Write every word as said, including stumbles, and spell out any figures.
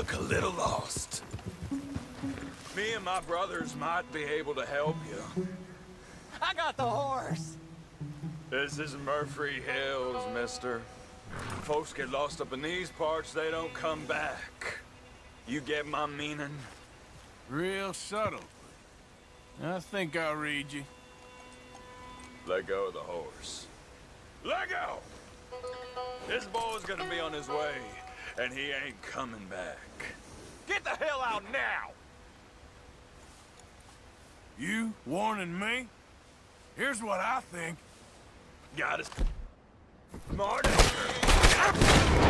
look a little lost. Me and my brothers might be able to help you. I got the horse! This is Murphy Hills, mister. Folks get lost up in these parts, they don't come back. You get my meaning? Real subtle. I think I'll read you. Let go of the horse. Let go! This boy's gonna be on his way, and he ain't coming back. Get the hell out now! You warning me? Here's what I think. Got it. Marty!